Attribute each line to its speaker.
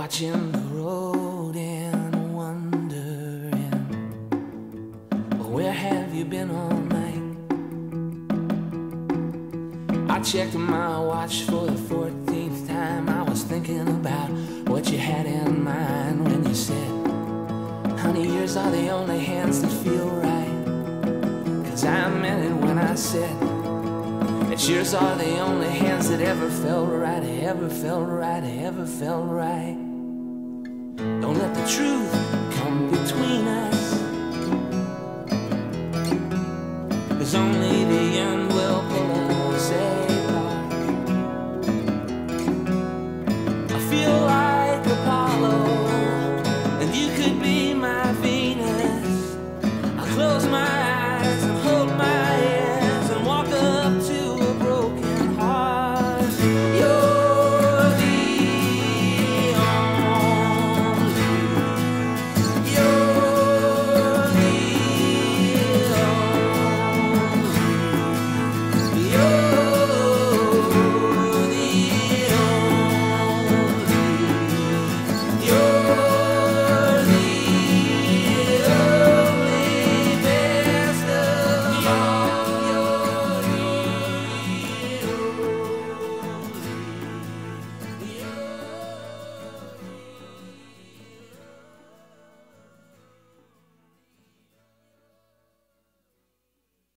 Speaker 1: watching the road and wondering, where have you been all night? I checked my watch for the 14th time. I was thinking about what you had in mind when you said, honey, yours are the only hands that feel right. 'Cause I meant it when I said that yours are the only hands that ever felt right, ever felt right, ever felt right.